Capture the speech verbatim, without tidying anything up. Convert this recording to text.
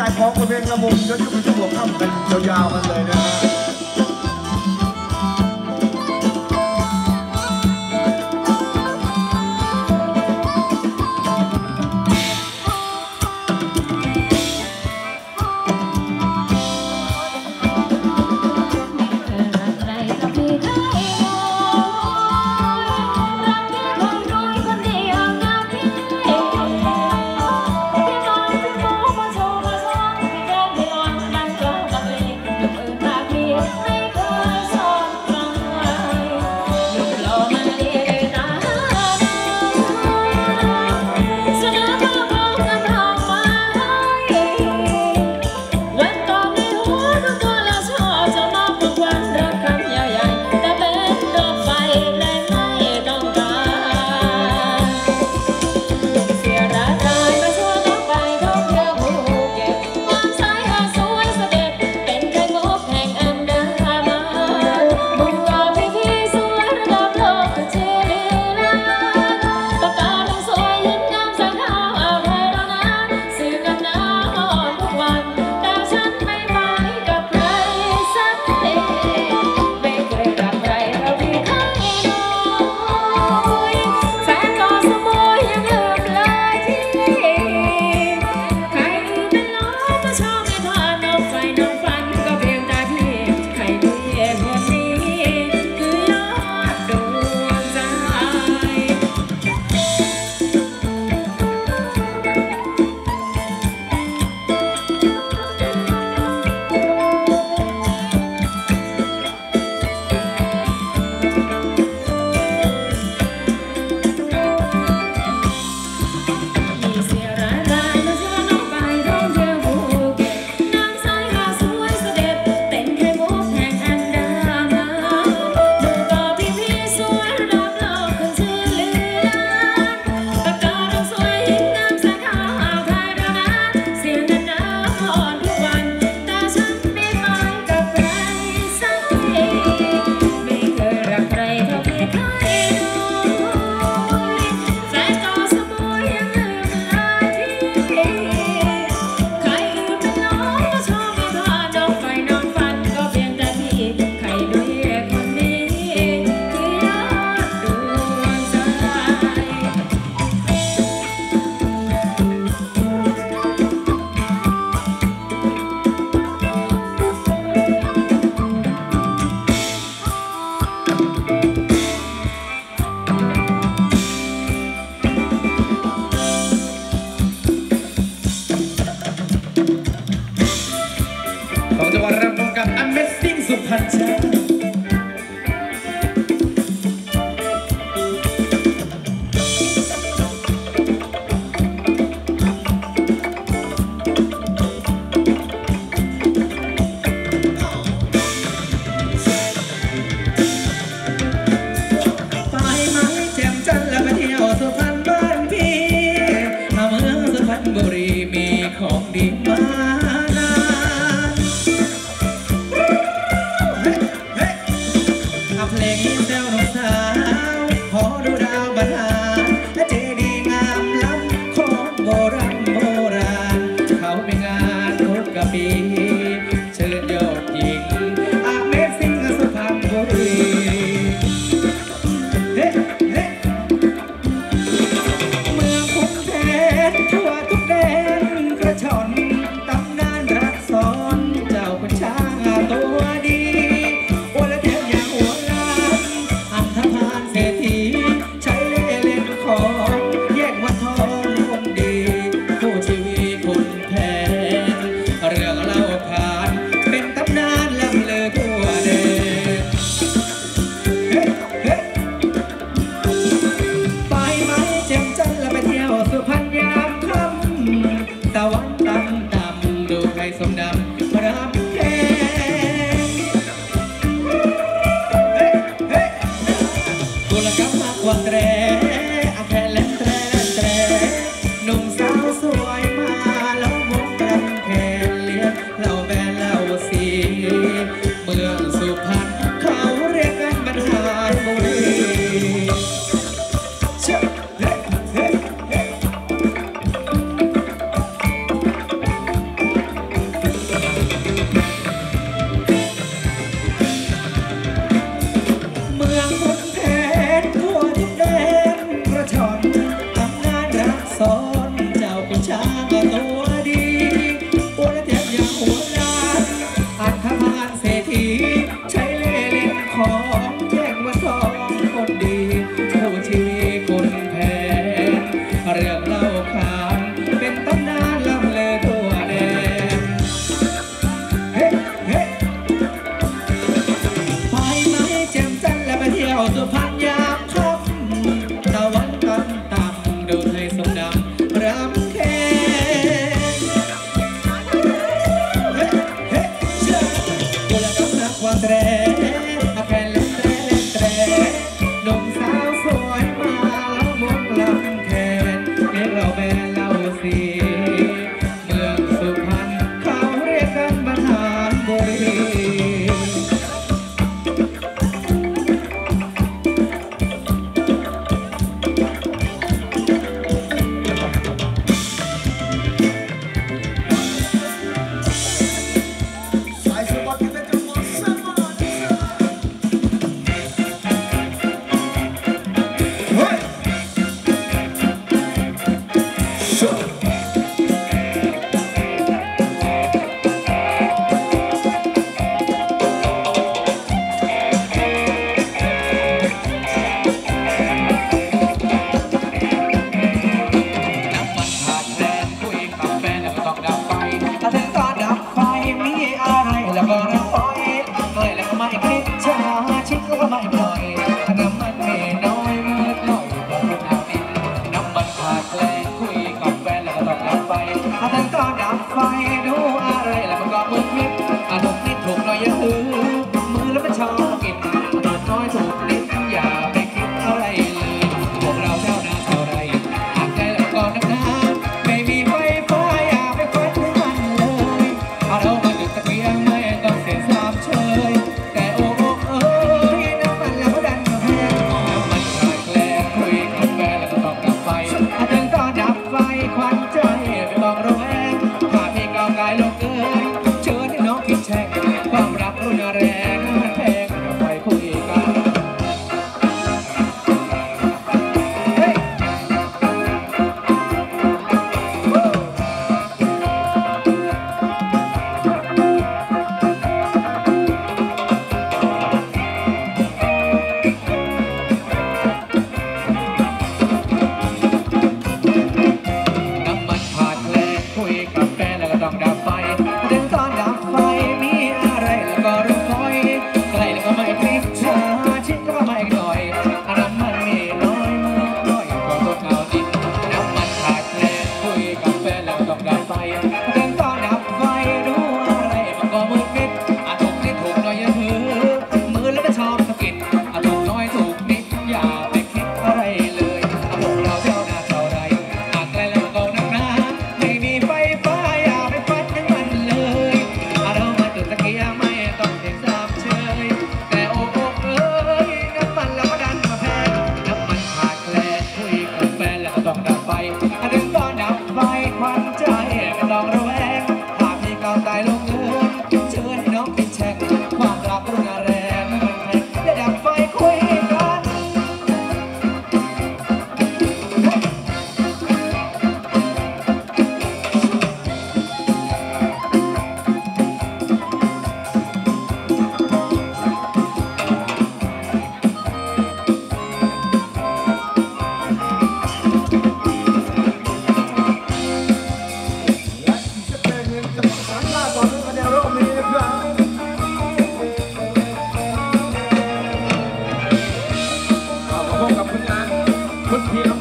ายของบริเวณละมุนก็จะเป็นช่วงหัวค่ำกันยาวๆกันเลยนะายลงเอ่ยเชิญให้น้องคิดแช่งความรักรุ่นแรงมันแพงไปคุยกันต้องดับไฟถึงตอนดับไฟมีอะไรแล้วก็รู้คอยใกล้แล้วก็ไม่คลิปช้าชิดแล้วก็ไม่หน่อยน้ำมันมีน้อยมากน้อยก็ต้องเอาดินน้ำมันขาดแคลนคุยกับแฟนแล้วต้องดับไฟถึงตอนดับไฟรู้อะไรมันก็มืดมิดอาถูกนิดถูกน้อยอย่าหือมือแล้วก็ชอบสะกิดอาถูกน้อยถูกนิดอย่าไปคิดอะไรเลยพวกเราเท่าหน้าเท่าไรหากไกลแล้วก็นักหนาไม่มีไฟฟ้าไม่ต้องเด็กสามเชยแต่โอ้โอ้เอ้ยน้ำมันแล้วก็ดันมาแพงน้ำมันขาดแคลนคุยกับแฟนแล้วก็ต้องดับไฟถึงตอนดับไฟควันใจไม่ต้องระแวงหากมีกาวตายลงเงินเชิญให้น้องติดแช็คความรักรุ่นแรงมันแพงได้ดับไฟคุยกันคุณพี